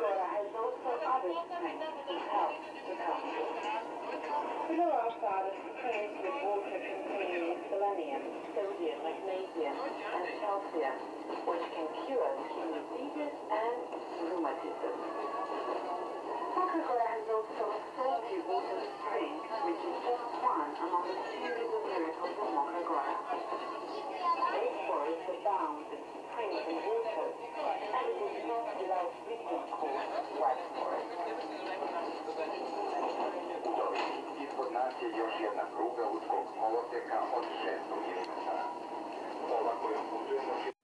Moncagora has also other springs which help the country. Below our are springs with water containing selenium, sodium, magnesium, and calcium, which can cure skin diseases and rheumatism. Moncagora has also a salty water spring, which is just one among a series of miracles of Moncagora. Lake forests abound with springs and waters, and it is not without reason called white forest. Informacije još jedna pruga Učkog koloseka od 600 mm. Ova kojom putujemo